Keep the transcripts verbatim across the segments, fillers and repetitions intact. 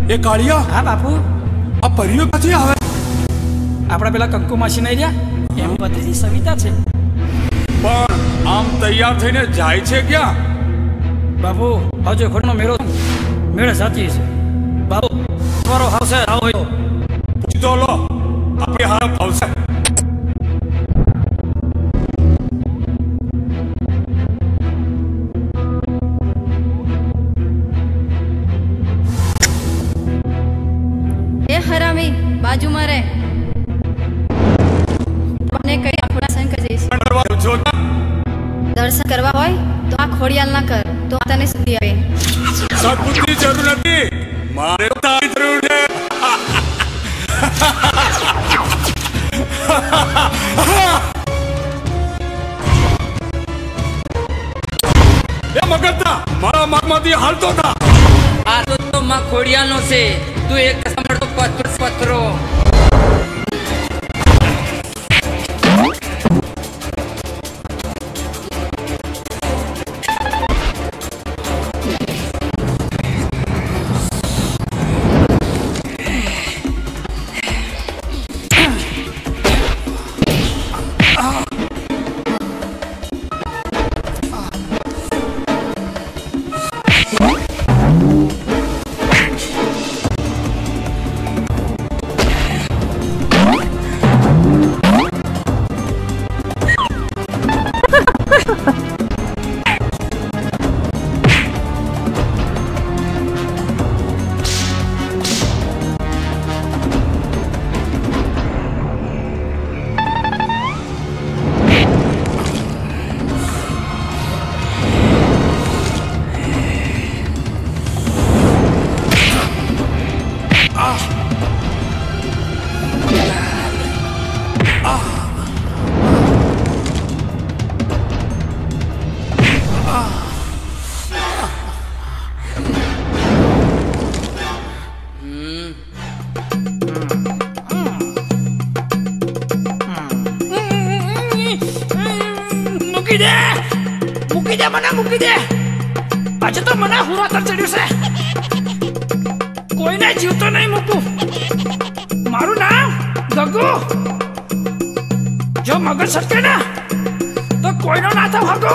એ કાળિયા? હા બાપુ. આ પરીઓ ક્યાંથી આવે? આપણા પેલા કંકુ માસી નહીં રહ્યા, એમ ભત્રીજી સવિતા છે. પણ આમ તૈયાર થઈને જાય છે ક્યાં? બાપુ હજુ ખોટનો મેળો મેળે સાચી છે બાપુ. તમારો હાવશે આવો હોય પૂછતો લો, આપણે હારા ફાવશે. એ હરામી બાજુમાં રહે. મને કઈ આપણા શંકર જઈશું. દર્શન કરવા હોય તો આ ખોડિયાલ ના કર, તો તને સુધી આવે. સદબુદ્ધિની જરૂર નથી, મારે તારી જરૂર છે. એ મગજના મારા માગમાંથી હાલતો થા. આ તો માં ખોડિયાનો છે, તું એક સાંભળતો પથરો પથરો. આજે તો મને હુરાતર ચડ્યું છે. કોઈને જીવતો નહીં મૂકું. મારું નામ ગગુ. જો મગજ સટકે ને તો કોઈનો ના થાવ હગો.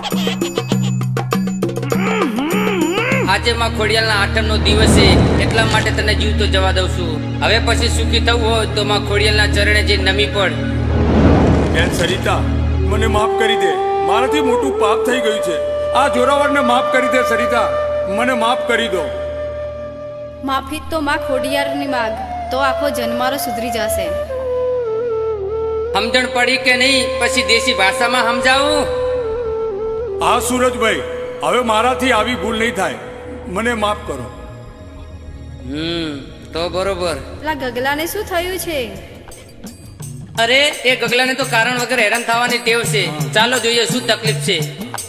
આજે માં ખોડિયાલના આઠમનો દિવસ છે, એટલા માટે તને જીવતો જવા દઉં છું. હવે પછી સુખી થવું હોય તો માં ખોડિયાલના ચરણે જે નમી પડ. બેન સરિતા, મને માફ કરી દે, મારાથી મોટું પાપ થઈ ગયું છે. આ જોરાવરને માફ કરી દે સરિતા, મને માફ કરી દો. માફી તો માં ખોડિયારની માગ, તો આખો જન્મારો સુધરી જશે. સમજણ પડી કે નહીં પછી દેશી ભાષામાં સમજાવું? હા સુરજભાઈ, હવે મારાથી આવી ભૂલ નહીં થાય, મને માફ કરો. હમ તો બરોબર. પેલા ગગલાને શું થયું છે? અરે એ ગગલાને તો કારણ વગર હેરાન થવાની ટેવ છે. ચાલો જોઈએ શું તકલીફ છે.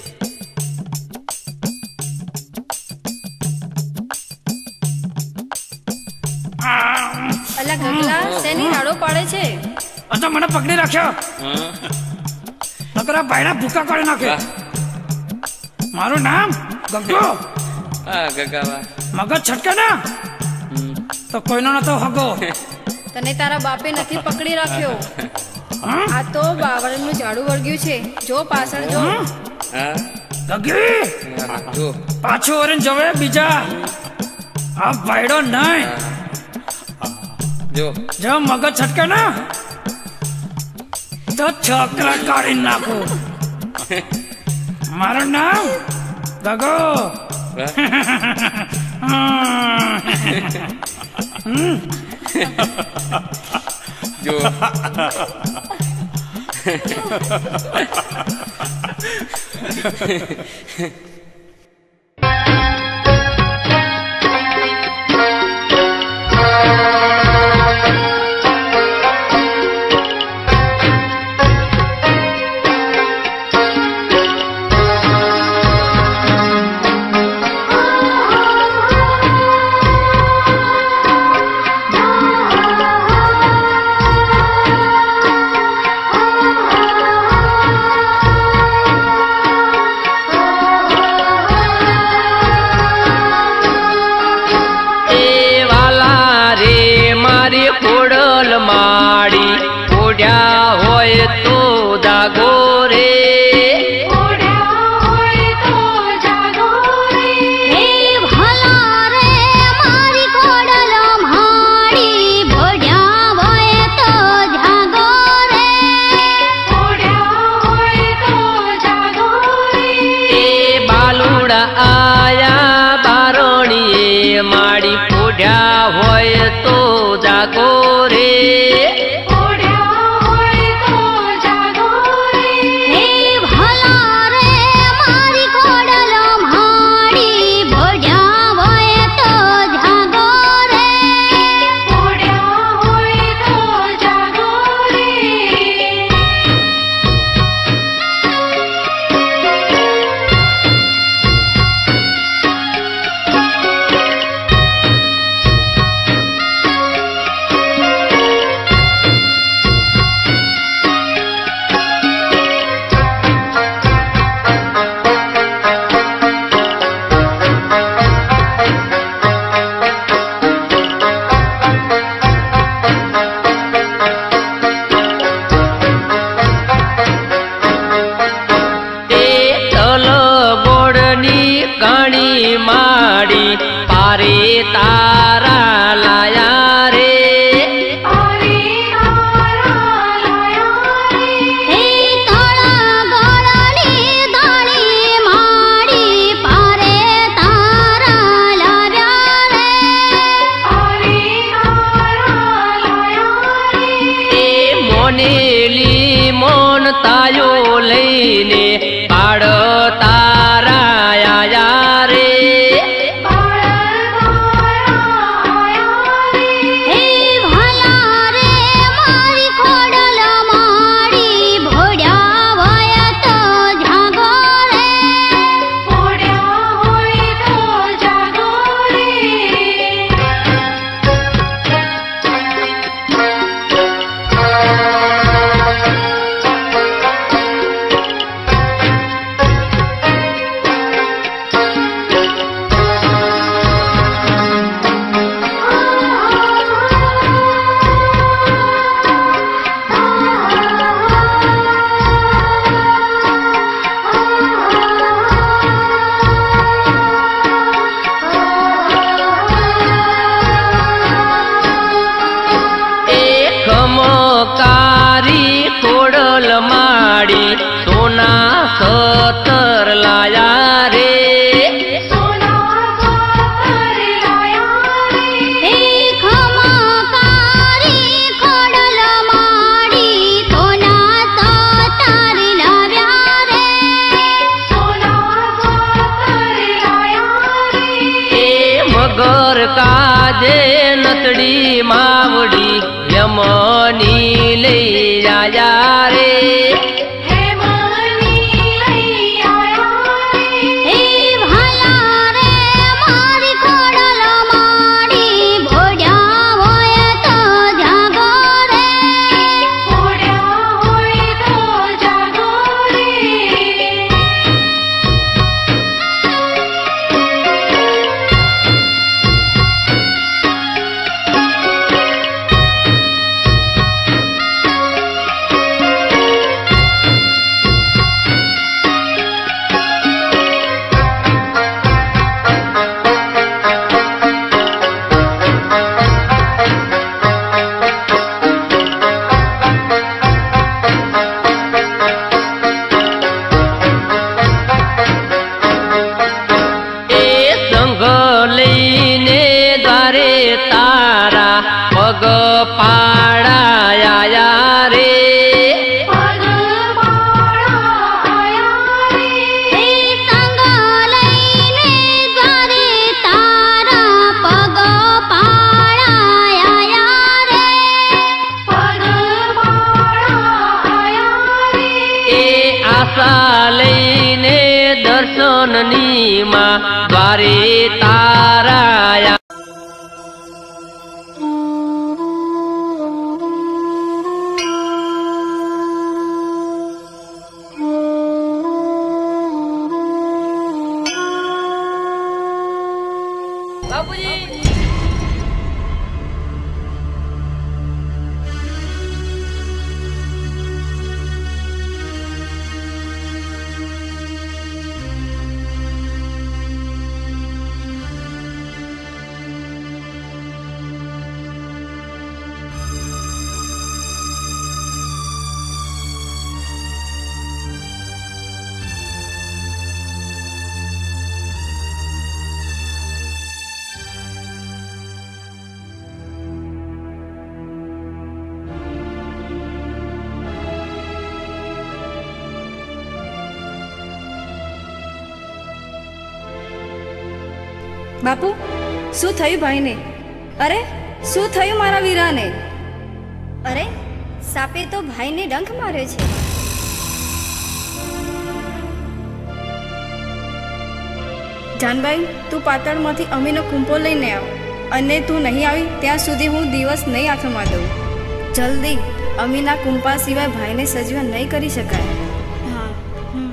અલા ગગલા શેની રાડો પાડે છે? તો મને પકડી રાખ્યો. નકરા ભાઈના ભૂકા કાઢી નાખે. મારું નામ ગગો. હા ગગાવા. મગજ છટકે ને તો કોઈનો નતો હગો. તને તારા બાપે નથી પકડી રાખ્યો. આ તો બાવળનું ઝાડુ વળગ્યું છે, જો પાછળ જો. ગગી જો પાછું ઓરેન જવે બીજા. આ ભાઈડો નહીં. જો જો મગજ છટકે ને તો છોકરા કાઢી નાખું. મારું નામ ગગો. જો Oh माड़ी ओढ़्या होय तो जागो रे माड़ी ओढ़्या होय तो जागो रे ओढ़्या होय तो जागो रे हे भला रे मारी कोडल माड़ी ओढ़्या होय तो जागो रे ओढ़्या होय तो जागो रे माड़ी पारे तारा लाया रे पारे तारा लाया रे हे तोड़ा गोड़नी दानी माड़ी पारे तारा लाया रे पारे तारा लाया रे ए मोनेली मोन तायो लईने पाड़ तारा आया रे माड़ी सोना सतर लाया रे सोना सतर लाया रे हे खमकारी खोडल माड़ी सोना सतर लाव्या रे सोना सतर लाया रे हे मगर काजे नतड़ी मावड़ी यमनी ले आया रे पाड़ाया रे पग पाड़ाया रे हे संग लईने द्वारे तारा पग पाड़ाया रे पग पाड़ाया रे ए आशा लईने दर्शननी मां द्वारे ताराया બાપુ, શું થયું ભાઈને? અરે શું થયું મારા વીરાને? અરે સાપે તો ભાઈને ડંખ માર્યો છે. જાનભાઈ, તું પાતળમાંથી અમીનો કુંપો લઈને આવ, અને તું નહીં આવી ત્યાં સુધી હું દિવસ નહીં આથમવા દઉં. જલ્દી. અમીના કુંપા સિવાય ભાઈને સજવા નહીં કરી શકાય. હા. હમ.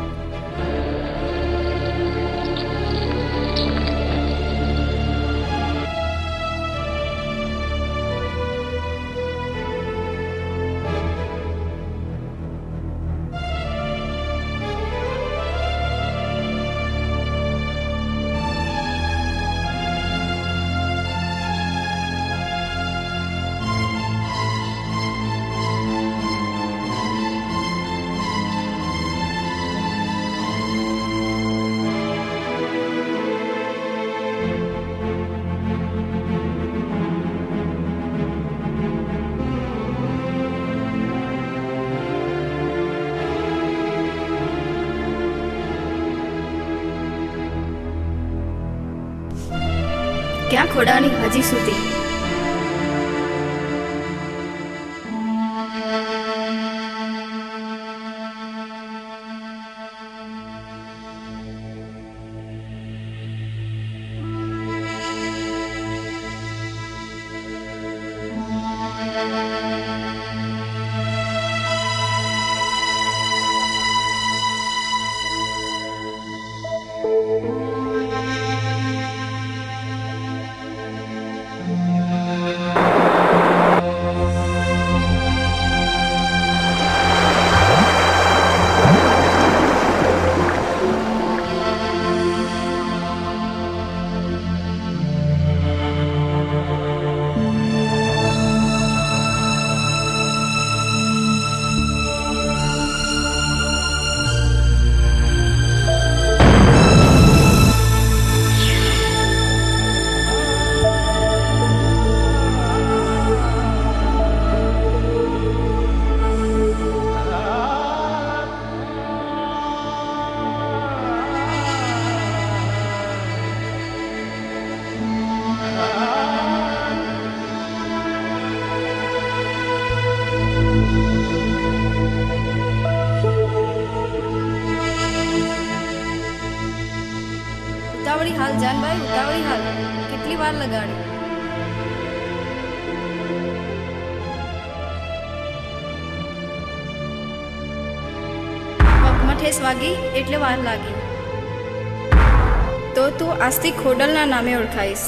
ક્યાં ખોડાની હજી સુધી? ઉતાવળી હાલ જાનભાઈ, ઉતાવળી હાલ. કેટલી વાર લગાડી? પગમાં ઠેસ વાગી એટલે વાર લાગી. તો તું આજથી ખોડલના નામે ઓળખાઈશ.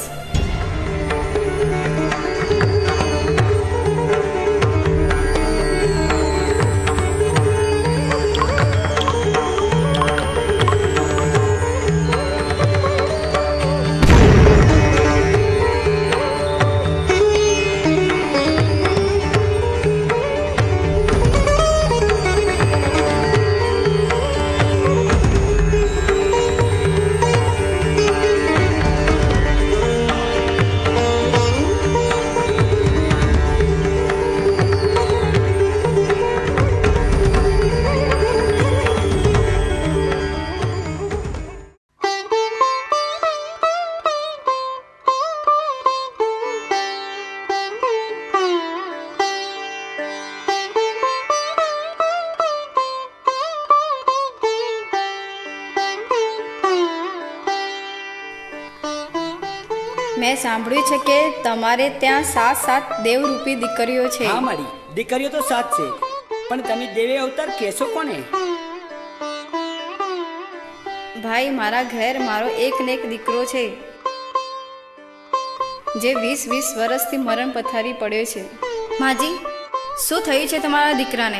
મેં સાંભળ્યું છે કે તમારે ત્યાં સાત સાત દેવરૂપી દીકરીઓ છે. હા, મારી દીકરીઓ તો સાત છે, પણ તમે દેવી અવતાર કહેશો કોને? ભાઈ, મારા ઘેર મારો એક ને એક દીકરો છે જે વીસ વીસ વર્ષથી મરણ પથારી પડ્યો છે. માજી, શું થયું છે તમારા દીકરાને?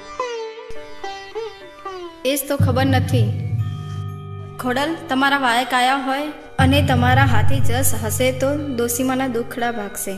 એ જ તો ખબર નથી. ખોડલ, તમારા વાય કાયા હોય અને તમારા હાથે જસ હશે તો દોશીમાના દુખડા ભાગશે.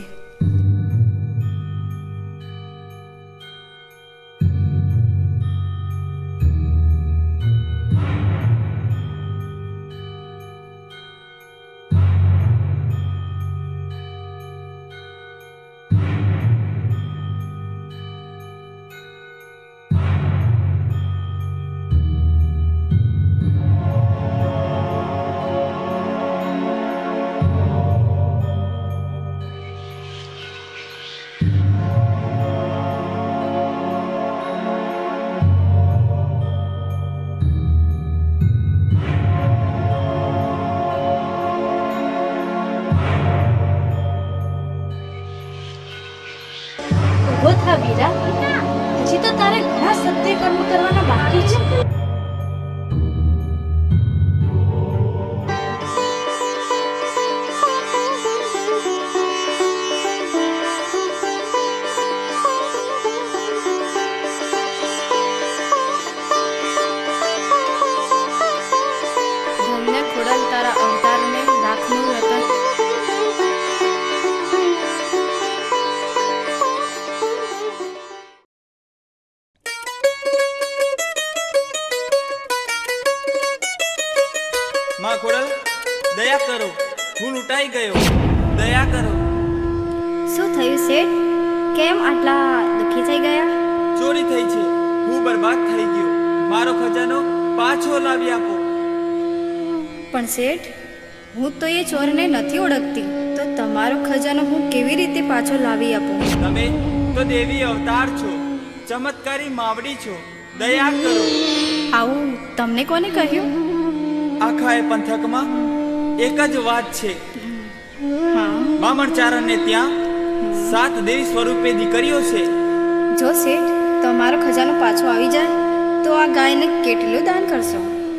માં ખોડલ દયા કરો, હું લૂંટાઈ ગયો, દયા કરો. શું થયું શેઠ? કેમ આટલા દુઃખી થઈ ગયા? ચોરી થઈ છે, હું બરબાદ થઈ ગયો, મારો ખજાનો પાછો લાવી આપો. પણ શેઠ, હું તો એ ચોરને નથી ઓળખતી, તો તમારો ખજાનો હું કેવી રીતે પાછો લાવી આપું? તમે તો દેવી અવતાર છો, ચમત્કારી માવડી છો, દયા કરો. આવું તમને કોને કહ્યું? આખા એ પંથકમાં એક જ વાત છે. હા, બામણચારણને ત્યાં સાત દેવી સ્વરૂપે દીકરીઓ છે. જો શેઠ તમારો ખજાનો પાછો આવી જાય તો આ ગાયને કેટલું દાન કરશો?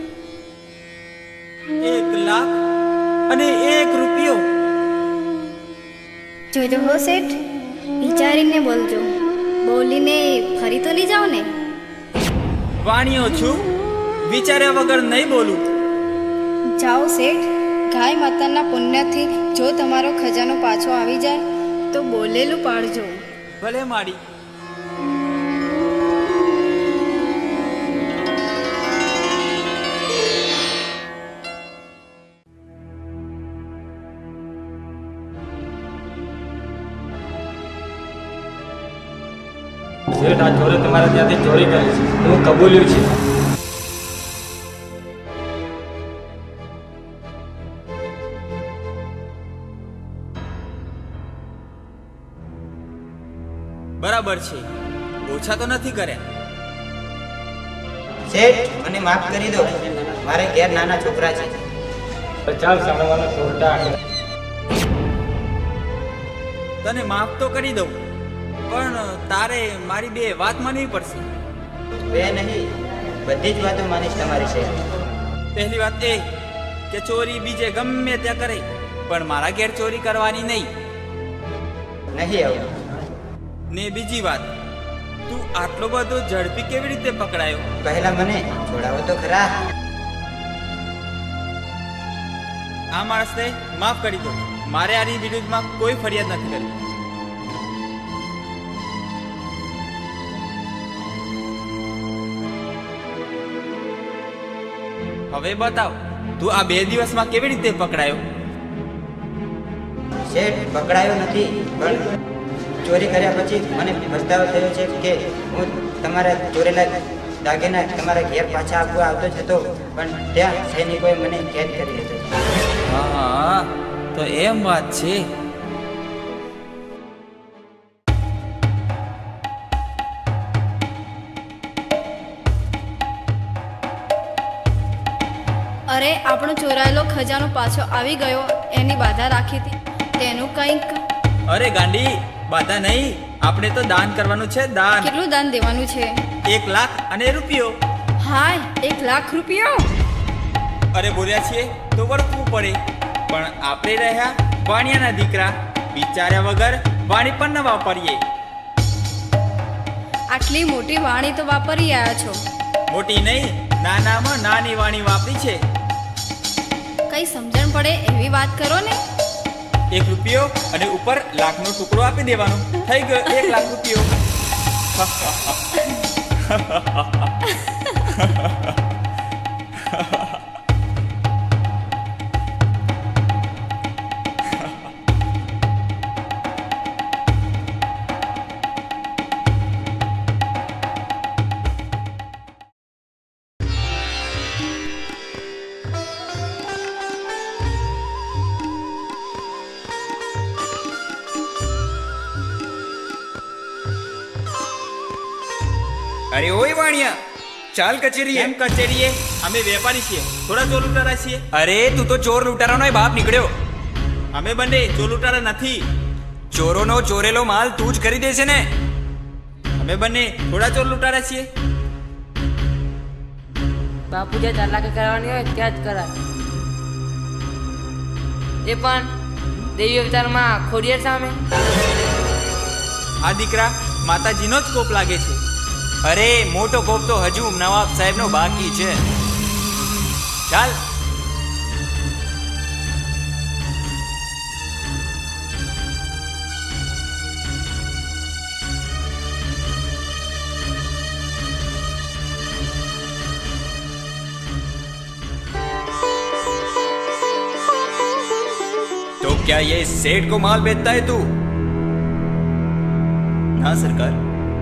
એક લાખ અને એક રૂપિયો. જોજો હો શેઠ, વિચારીને બોલજો, બોલીને ફરી તો નહીં જાઓ ને. વાણીઓ છું, વિચાર્યા વગર નહીં બોલું. જાઓ શેઠ, ગાય માતાના પુણ્યથી જો તમારો ખજાનો પાછો આવી જાય તો બોલેલું પાડજો. ભલે માડી. શેઠ, આ ચોરે તમારા ત્યાંથી ચોરી કરી છે, હું કબૂલ્યું છે. બરાબર છે, ઓછા તો નથી કર્યા. શેઠ, મને માફ કરી દો, મારે ઘેર નાના છોકરા છે. ચાલ સાંભળવાનો છોડતા. તને માફ તો કરી દઉં, પણ તારે મારી બે વાત માનવી પડશે. બે નહીં, બધી જ વાતો માનીશ તમારી છે. પહેલી વાત એ કે ચોરી બીજે ગમે ત્યાં કરે, પણ મારા ઘેર ચોરી કરવાની નહીં. નહીં આવું. ને બીજી વાત, તું આટલો બધો ઝડપી કેવી રીતે પકડાયો? પહેલા મને છોડાવો તો ખરા. આ માણસને માફ કરી દો, મારે આની વિરુદ્ધમાં કોઈ ફરિયાદ નથી કરી. હવે બતાવ, તું આ બે દિવસમાં કેવી રીતે પકડાયો? શેઠ, પકડાયો નથી, પણ ચોરી કર્યા પછી મને પછતાવો થયો છે કે હું તમારા ચોરેલા દાગીના તમારા ઘેર પાછા આપવા આવતો જ હતો, પણ ત્યાં સૈનિકોએ મને કેદ કરી લીધો. હા, તો એમ વાત છે. અરે, આપણો ચોરાયેલો ખજાનો પાછો આવી ગયો, એની બાધા રાખી હતી, તેનું કંઈક. અરે ગાંડી, બાધા નહીં, આપણે તો દાન કરવાનું છે. દાન કેટલું દાન દેવાનું છે? એક લાખ અને રૂપિયો. હાય, એક લાખ રૂપિયો? અરે બોલ્યા છીએ તો વર્તવું પડે, પણ આપણે રહ્યા વાણિયાના દીકરા, વિચાર્યા વગર વાણી પણ ન વાપરીએ. આટલી મોટી વાણી તો વાપરી આવ્યા છો. મોટી નહીં, નાનામાં નાની વાણી વાપરી છે. કઈ સમજણ પડે એવી વાત કરો ને. એક રૂપિયો અને ઉપર લાખનો ટુકડો આપી દેવાનો, થઈ ગયો એક લાખ રૂપિયો. અરે ઓય વાણિયા, ચાલ કચેરીએ. એમ કચેરીએ? અમે વેપારી છીએ, થોડા ચોર લૂંટારા છીએ. અરે તું તો ચોર લૂંટારાનો બાપ નીકળ્યો. અમે બંને ચોર લૂંટારા નથી. ચોરોનો ચોરેલો માલ તું જ કરી દેશે ને. અમે બંને થોડા ચોર લૂંટારા છીએ. બાપુ જે ચાલાકી કરવાની હોય ત્યાં જ કરાય. એ પણ દેવી અવતારમાં ખોડિયાર સામે. આ દીકરા માતાજીનો જ કોપ લાગે છે. અરે મોટો કોપ તો હજુ નવાબ સાહેબનો બાકી છે. ચાલ. क्या ये सेठ को माल बेचता है तू? ना सरकार,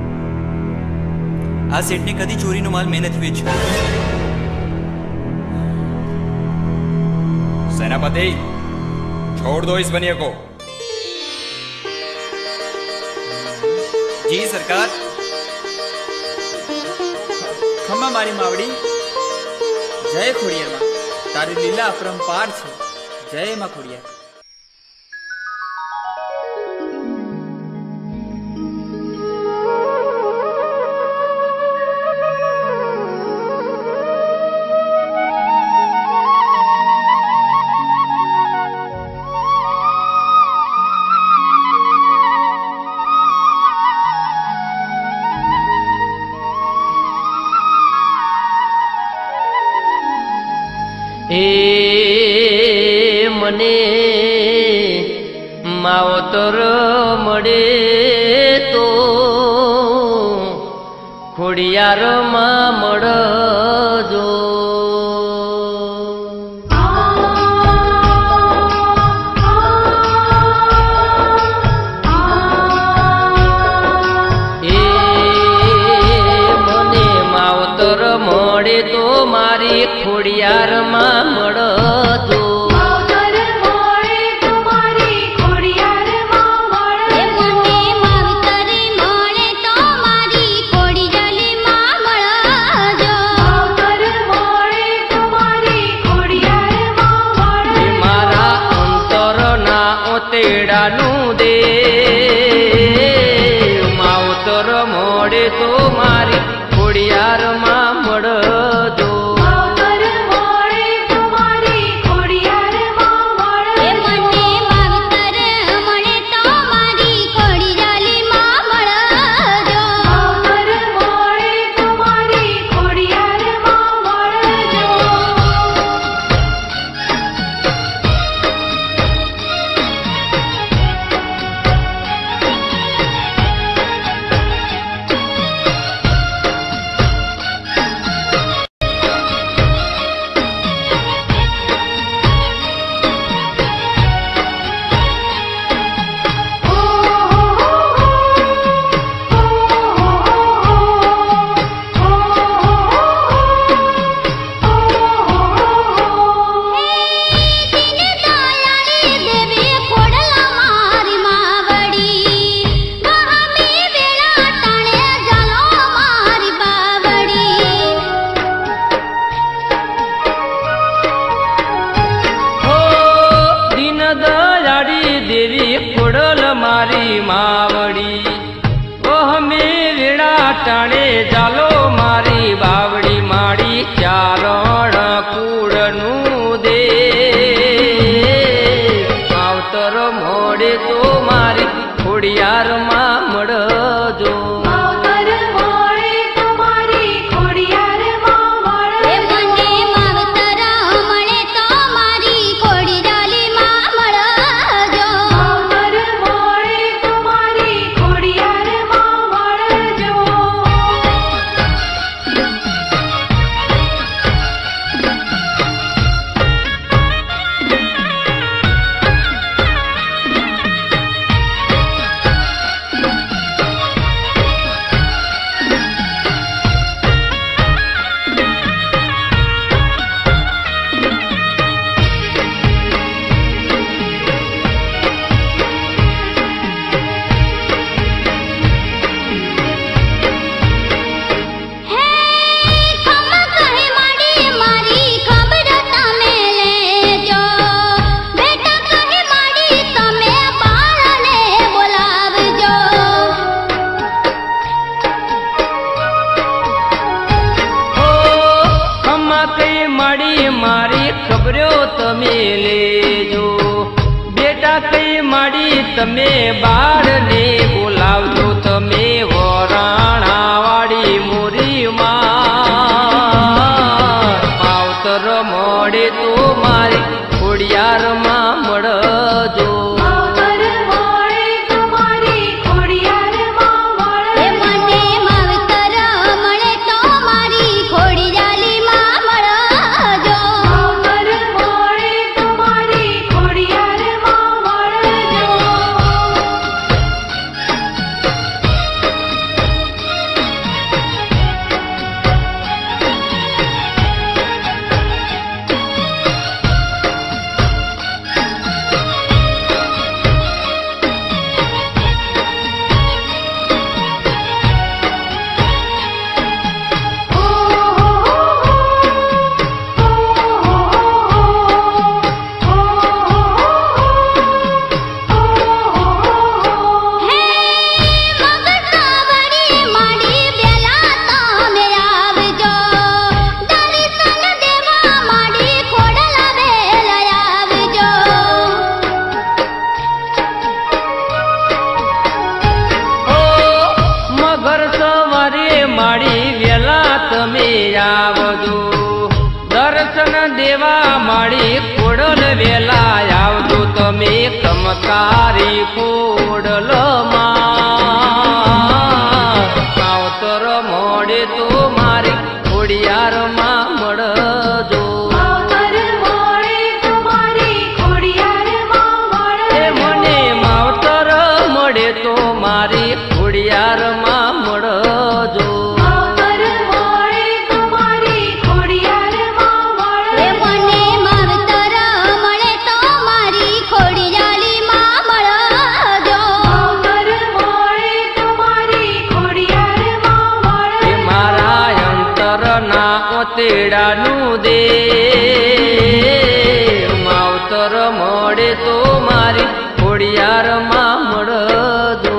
आ सेठ ने कदी चोरी नो माल में नहीं वेच्यो। सेनापति, छोड़ दो इस बनिया को। जी सरकार। खम्मा मारी मावड़ी, जय खोड़िया माँ, तारी लीला अपरंपार छे। जय माँ खोड़िया। ए मने मावतर मळे तो खोडियार मा मळजो। ए मने मावतर मळे तो मारी खोडियार मा मळजो। तेडानु दे मावतर मोड़े तो मारी खोडियार मा मळजो। मारी मावड़ी ओह में वेड़ा टाणे जालो मारी बावड़ी माड़ी चारण कूड़नु दे मावतर मोड़े तो मारी खोडियार मा मळजो। तमे बार ने बोलावजो तमे वराणा वाड़ी मोरी मावतर मोड़े तो मारी खोडियार मा मळजो। खोडियार मा આવજો દર્શન દેવા મારી ખોડલ વેલા આવજો તમે કમકારી ખોડલમાં માવતર મોડે તો મારી ખોડિયારમાં મળજો મને માવતર મળે તો મારી ખોડિયારમાં મળજો તેડાનું દે માવતર મળે તો મારી ખોડિયારમાં મળજો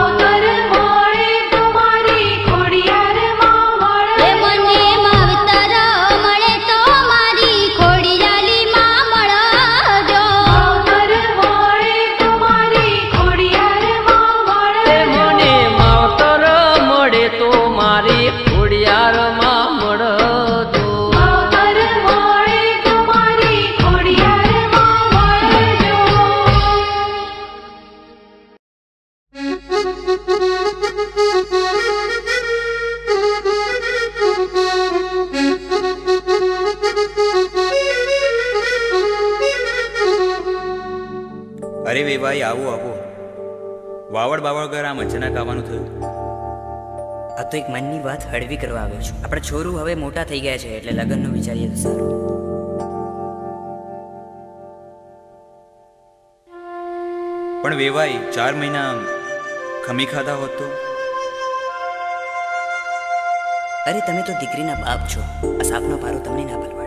અરે વેવાઈ આવો આવો વાવડ બાવડ ઘર આમ અચાનક આવવાનું થયું. આ તો એક મનની વાત હળવી કરવા આવ્યો છું. આપણા છોરું હવે મોટા થઈ ગયા છે એટલે લગ્નનું વિચારીએ તો સારું. પણ વેવાઈ ચાર મહિના ખમી ખાધા હોત તો? અરે તમે તો દીકરીના બાપ છો. આ સાપનો પારો તમને ના પરવાડે.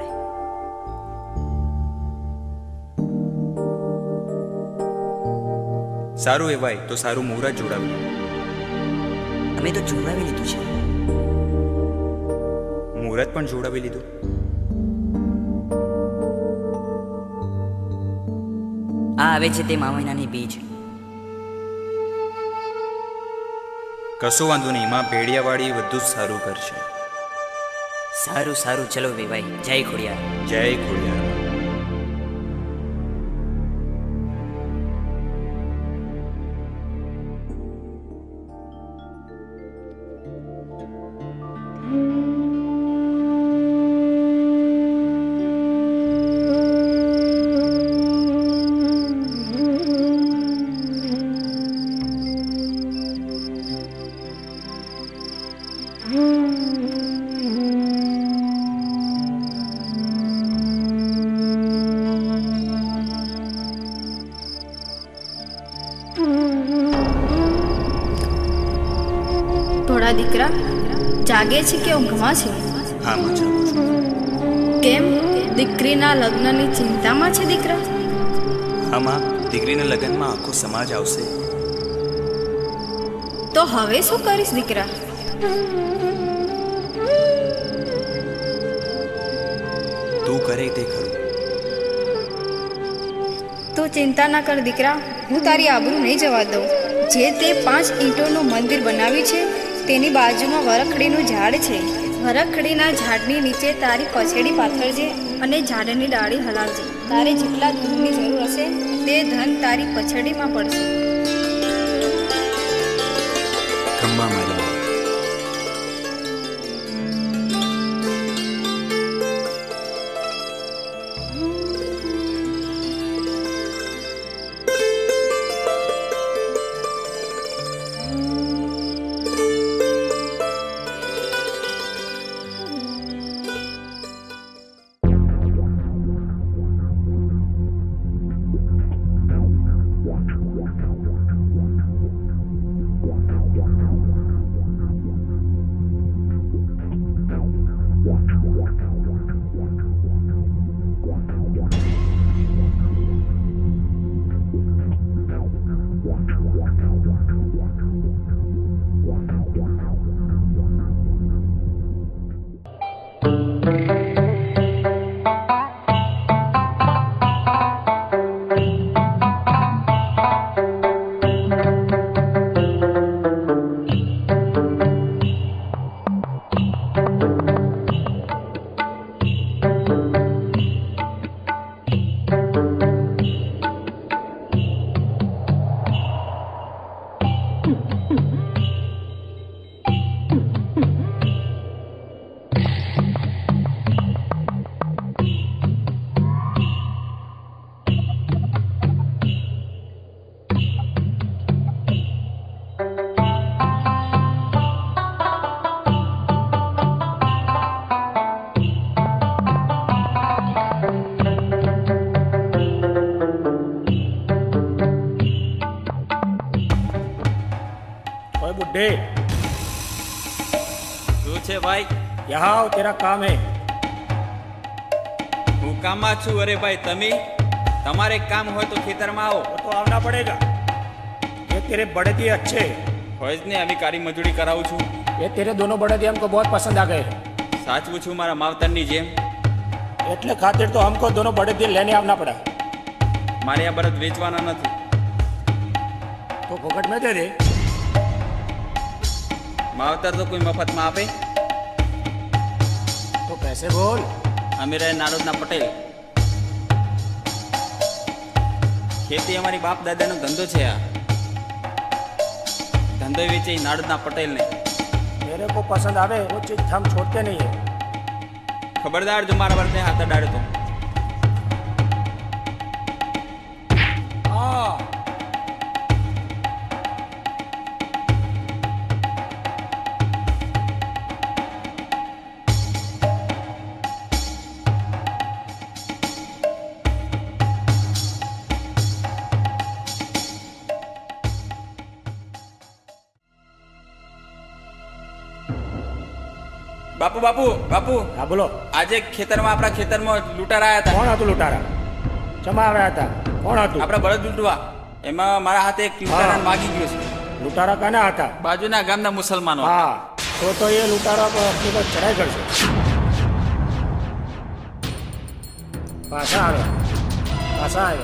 સારું વેવાઈ તો સારું મુહૂર્ત જોડાવ્યું. અમે તો જોડાવી લીધું છે. મુહૂર્ત પણ જોડાવી લીધું. આ આવે છે તે મા મહિનાની બીજ. કશો વાંધો નહીં, માં ભેડિયાવાળી બધું જ સારું કરશે. સારું સારું ચલો વેવાઈ. જય ખોડિયાર. જય ખોડિયાર. થોડા દીકરા જાગે છે કે ઊંઘમાં છે? હા માં જાગું છું. કેમ દીકરીના લગ્નની ચિંતામાં છે દીકરા? હા માં, દીકરીના લગ્નમાં આખો સમાજ આવશે. તો હવે શું કરીશ દીકરા? તું કરે તે ખરું. તું ચિંતા ના કર દીકરા, હું તારી આબરૂ નહીં જવા દઉં. જે તે પાંચ ઈંટોનું મંદિર બનાવ્યું છે તેની બાજુમાં વરખડીનું ઝાડ છે. વરખડીના ઝાડની નીચે તારી પછેડી પાથરજે અને ઝાડની ડાળી હલાવજે. તારે જેટલા ધનની જરૂર હશે તે ધન તારી પછેડીમાં પડશે. ખંભા મારી. बूढ़े, શું છે ભાઈ? यहाँ आओ, तेरा काम है। હું કામમાં છું। અરે ભાઈ તમે તમારે કામ હોય તો ખેતરમાં આવો। वो तो आना पड़ेगा, ये तेरे बड़े दिए अच्छे। હોય જ ને, અમે કારી મજૂરી કરાવું છું। ये तेरे दोनों बड़े दिए हमको बहुत पसंद आ गए। સાચવું છું મારા માવતરની જેમ। એટલે ખાतिर तो हमको दोनों बड़े दिए लेने आना पड़ा। મારે આ બળદ વેચવાના નથી। तो फोकट में दे दे। માવતર તો કોઈ મફતમાં આપે? तो कैसे बोल? અમે રહે નારોદના પટેલ। ખેતી અમારી બાપ દાદાનો ધંધો છે। આ ધંધો વેચે નારોદના પટેલને। मेरे को पसंद आवे वो चीज हम छोड़ते नहीं है। खबरदार जो मारा बरते हाथ डाले तो। हाँ बापू बापू बापू हाँ बोलो। आज खेतर में अपना खेतर में लूटारा आया था। कौन હતું लूटारा? ચમા આવ્યા હતા? કોણ હતું? આપણા બળદ લૂંટવા। એમાં મારા હાથે એક લૂંટારા માગી ગયો છે। લૂંટારા કાના હતા? બાજુના ગામના મુસલમાનો। હા તો તો એ લૂંટારા પર આપણી પર ચડાઈ કરશે। પાછા આવ્યા પાછા આવ્યા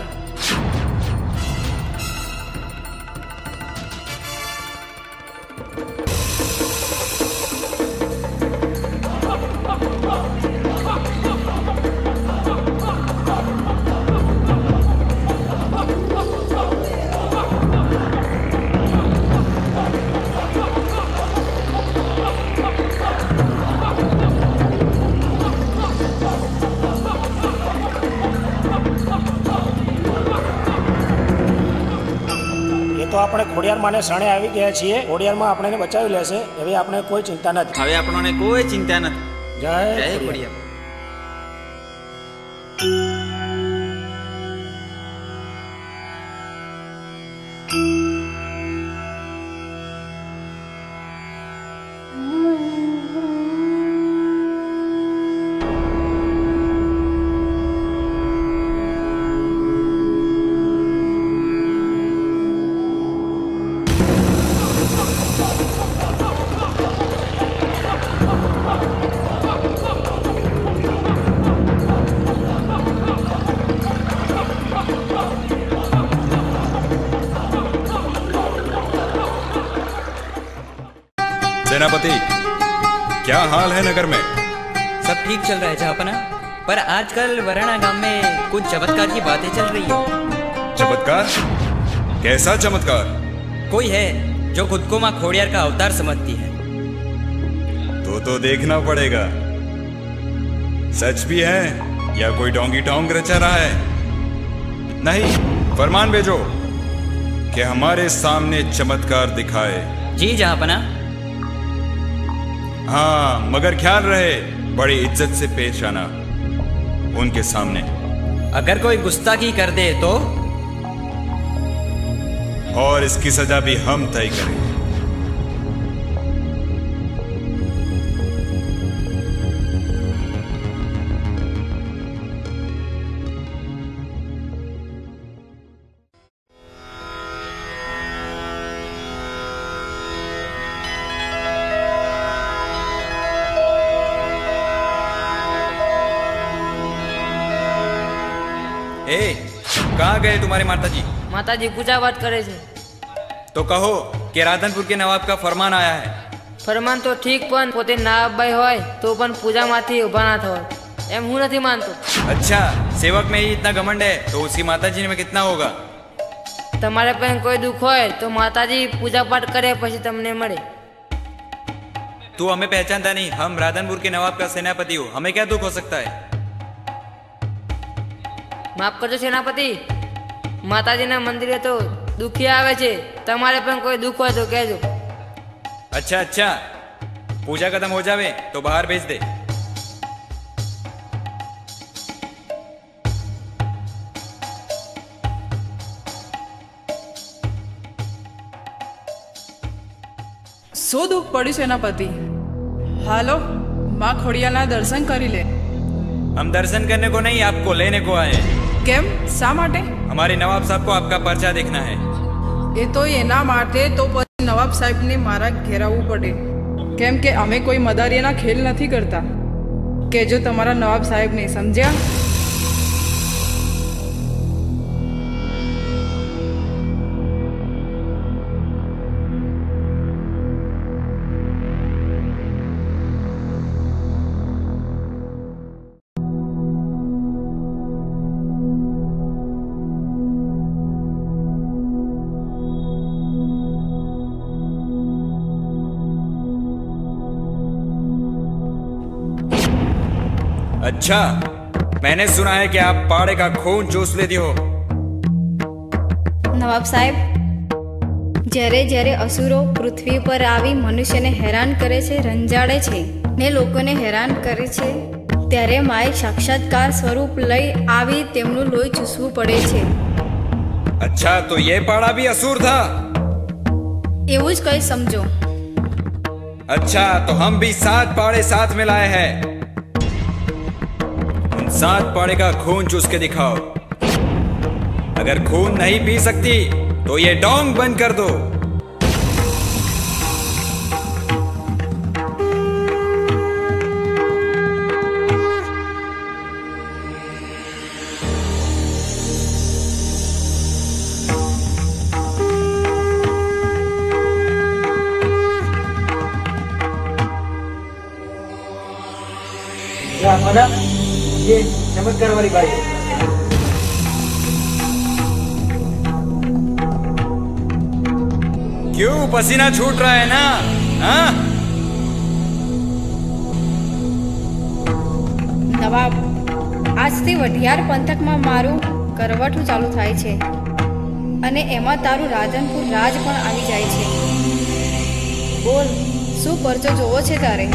તો આપણે ખોડિયાર માને શરણે આવી ગયા છીએ। ખોડિયારમાં આપણને બચાવી લેશે, હવે આપણે કોઈ ચિંતા નથી। હવે આપણને કોઈ ચિંતા નથી। જય જય ખોડિયાર। ખોડિયાર। सेनापति, क्या हाल है नगर में? सब ठीक चल रहा है जहाँपना, पर आजकल वराणा गांव में कुछ चमत्कार की बातें चल रही है। चमत्कार? कैसा चमत्कार? कोई है जो खुद को माँ खोड़ियार का अवतार समझती है। तो तो देखना पड़ेगा, सच भी है या कोई डोंगी टोंग रचा रहा है। नहीं, फरमान भेजो कि हमारे सामने चमत्कार दिखाए। जी जहाँपना। हाँ, मगर ख्याल रहे बड़ी इज्जत से पेश आना उनके सामने। अगर कोई गुस्ताखी कर दे तो? और इसकी सजा भी हम तय करेंगे। ए, कहाँ गए तुम्हारे माताजी? माताजी पूजा पाठ करे छे। तो कहो कि राधनपुर के नवाब का फरमान आया है। फरमान तो ठीक पण पोते नवाबभाई होय तो पण पूजा माथी उभा ना थो एम हूँ नहीं मानतो। अच्छा, सेवक में ही इतना घमंड है तो उसकी माताजी में कितना होगा? तुम्हारे पे कोई दुख होय तो माताजी पूजा पाठ करे પછી તમને મળે। तू हमें पहचानता नहीं, हम राधनपुर के नवाब का सेनापति हो, हमें क्या दुख हो सकता है? माफ करजो सेनापति, माताजी ना मंदिरे तो दुखी आवे छे, तमारे पण कोई दुख हो तो कहजो। अच्छा अच्छा, पूजा खत्म हो जावे तो बाहर भेज दे। શું દુઃખ પડ્યું સેનાપતિ? હાલો माँ खोड़ियालना दर्शन करी ले। हम दर्शन करने को नहीं, आपको लेने को आए। केम शा माटे? हमारे नवाब साहब को आपका पर्चा देखना है। ये तो एना माटे तो પછી नवाब साहब ने मारा घेरावू पड़े, केम के अमे कोई मदारियाना खेल नहीं करता के जो तमारा नवाब साहब ने समझ्या। अच्छा, मैंने सुना है कि आप पाड़े का खून चूस लेती हो। नवाब साहेब, જ્યારે જ્યારે અસુરો પૃથ્વી પર આવી મનુષ્યને હેરાન કરે છે, રંજાડે છે ને લોકોને હેરાન કરે છે, ત્યારે માએ સાક્ષાત્કાર સ્વરૂપ લઈ આવી તેમનું લોહી ચૂસવું પડે છે। अच्छा, तो ये पाड़ा भी असुर था? એવું જ કંઈ સમજો। अच्छा, तो हम भी सात पाड़े साथ में लाए हैं। सात पाड़े का खून चूस के दिखाओ। अगर खून नहीं पी सकती तो ये डोंग बंद कर दो। ये चमत्कार वाली बाई है। क्यों पसीना छूट रहा है ना? हाँ? નવાબ, આજથી વઢિયાર પંથકમાં મારું કરવટું ચાલુ થાય છે અને એમાં તારું રાજનપુર રાજ પણ આવી જાય છે। બોલ, શું પરચો જોવો છે તારે?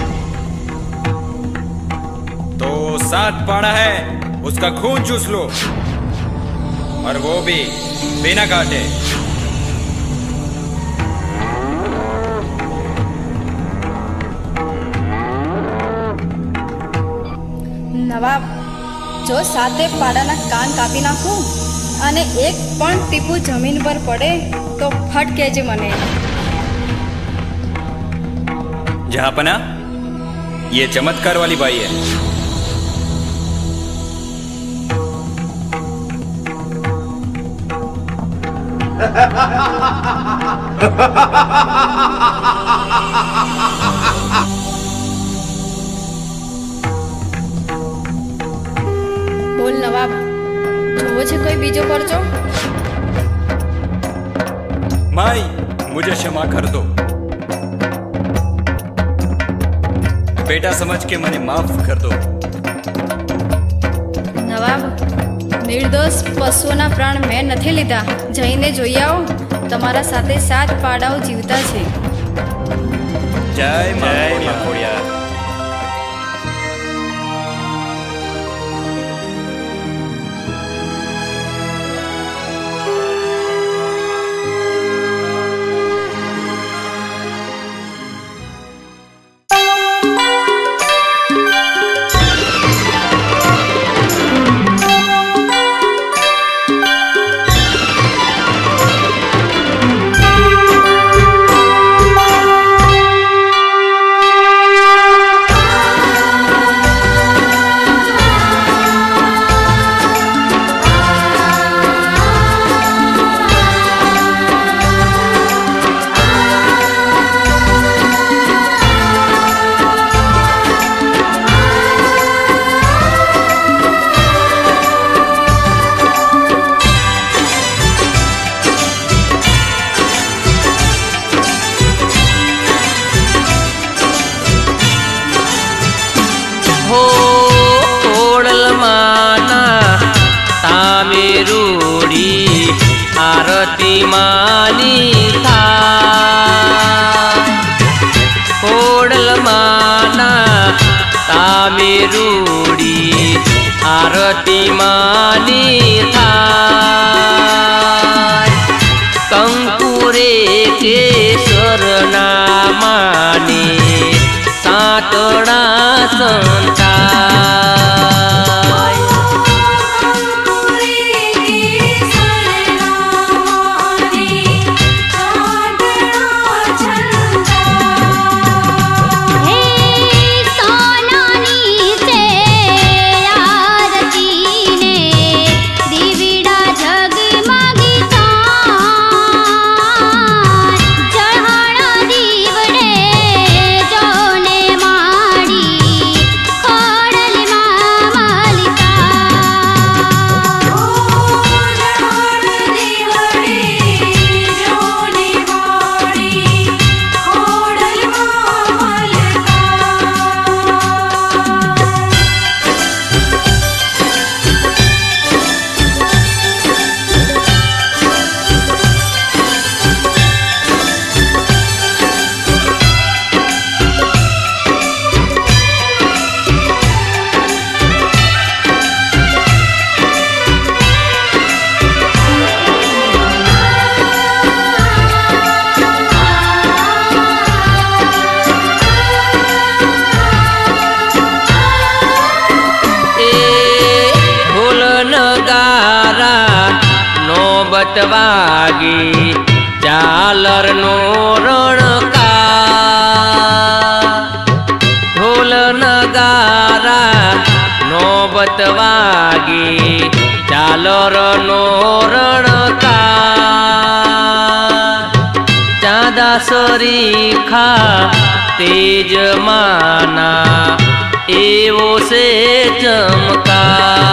तो सात पाड़ा है, उसका खून चूस लो, और वो भी बिना काटे। નવાબ, જો સાતે પાડાના કાન કાપી નાખું અને એક પણ ટીપું જમીન પર પડે તો ફટ કહેજે મને। जहापना, ये चमत्कार वाली बाई है। બોલ નવાબ, જોવો છે કોઈ બીજો પરચો? माई, मुझे क्षमा कर दो। बेटा समझ के मने माफ कर दो। નવાબ, નિર્દોષ પશુઓના પ્રાણ મેં નથી લીધા। જઈને જોઈ આવો, તમારા સાથે સાત પાડાઓ જીવતા છે। जय मां खोड़ियार। आरती मानी था कोडल माना तामे रूड़ी आरती मानी था कंकुरे केसर नामा छातड़ा संता वागी झालर नो रणका ढोल नगारा नौबत वागी झालर नो रणका चांदा सरीखा तेज माना एवो से चमका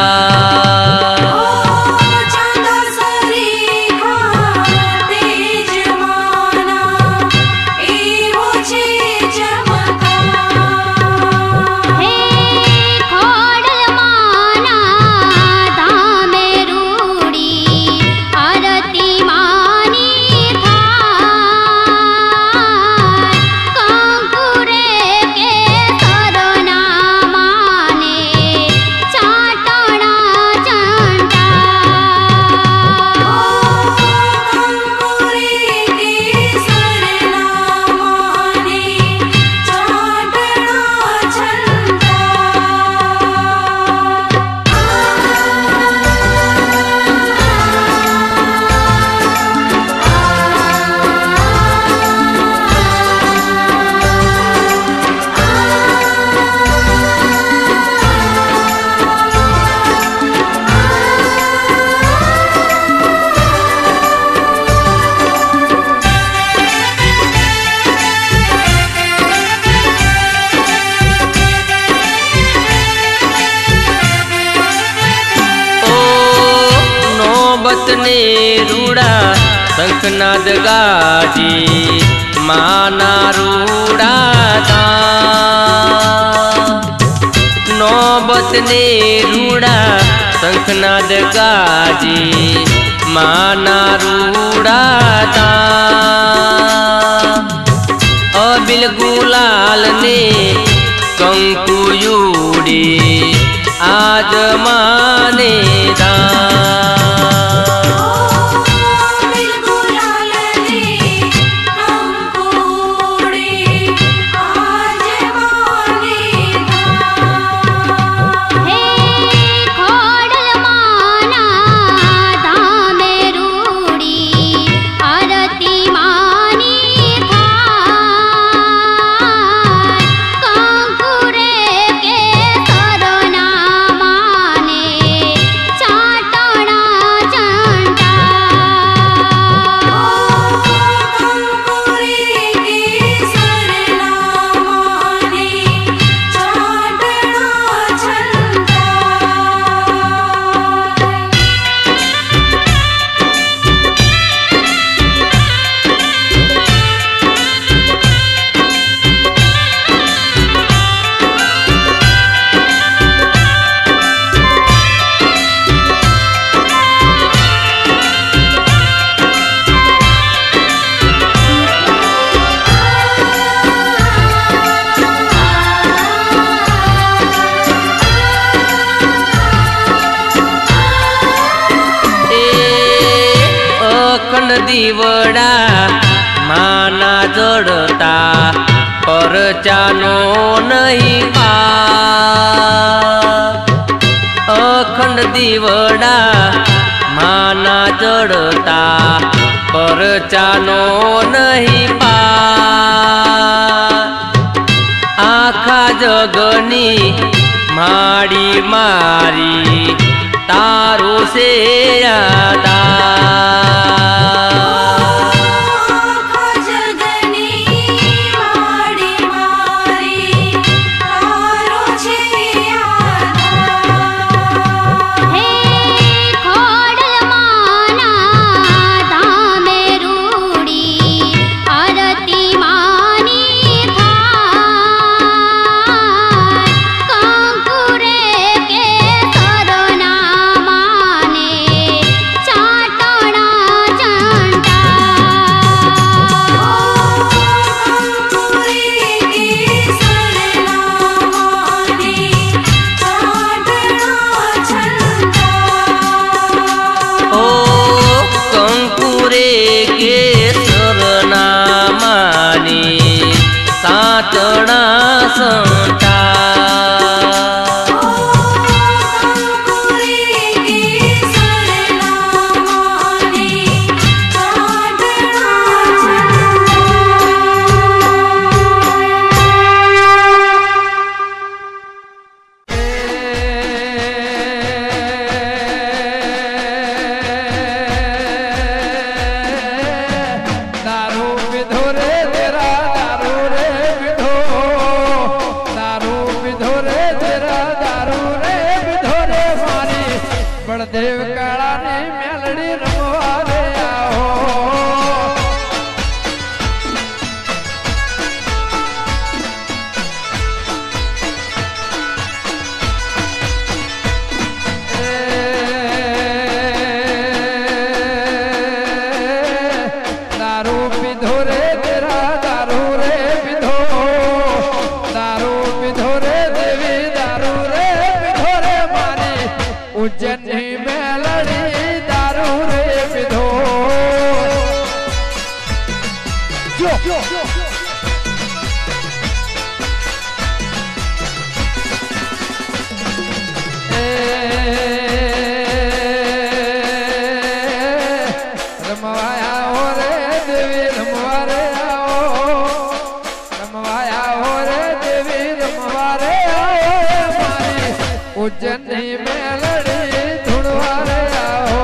ने रूड़ा शंखनाद गाजी माना रूड़ा था नौबत ने रूड़ा शंखनाद गाजी माना रूड़ा था अबिल गुलाल ने कंकुयूड़ी आज माने दा दीवड़ा माना जोड़ता परचानो नहीं पार। अखंड दीवड़ा माना जड़ता परचानो नहीं पार। आखा जगनी माड़ी मारी तारो से यादा। साचड़ा संता देव काला ने मेलड़ी रमवारे आओ। दारू पिधो रे तेरा दारू रे पिधो, दारू पिधो रे देवी दारू रे पिधो रे मारी उज्जैनी मेलड़ी दारू रे पिधो। जो, जो, जो, जो। रमवाया हो रे देवी रमवारे आओ, रमवाया हो रे देवी रमवारे आओ मारी उज्जैनी मेलड़ी धुड़वारे आओ।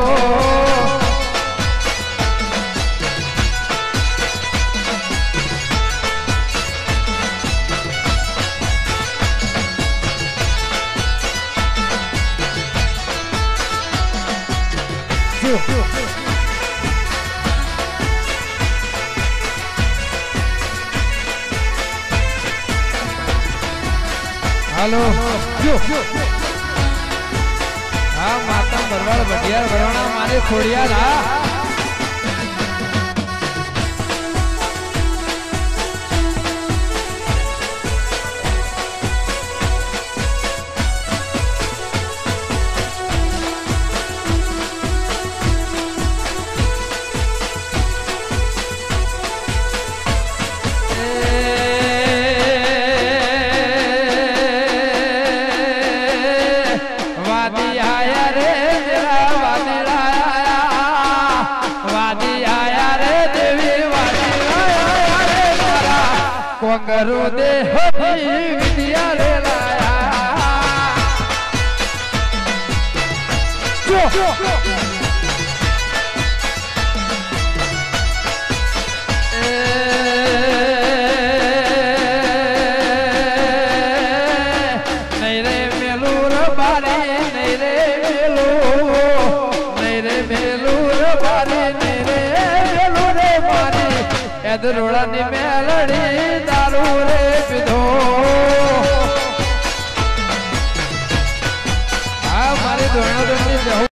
हेलो हाँ माता बरवाड़ बटियार बरवाना मारे खोड़िया ला। वादी आया रे तेरा वादी आया, वादी आया रे देवी वादी आया रे तारा कोंगरू दे होती विद्या रे लाया। जो, जो, जो। रोड़ा नी मेलड़ी दारू रे पिधो। हाँ मारी दोनों दोनों जहुआ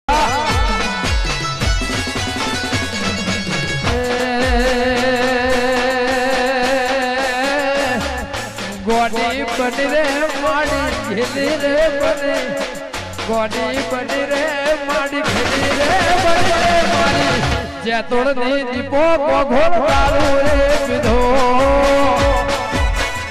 गोडी बनी रे माड़ी घिली रे बनी, गोडी बनी रे माड़ी घिली रे बनी रे मारी जैतोड़ नी दीपो को घोर दारू रे पिधो।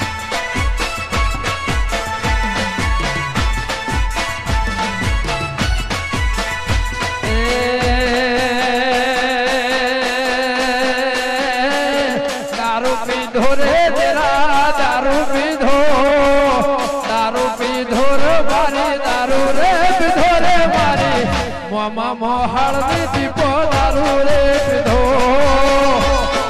મોમાં મો હળદી દીપો દારૂ રે પીધો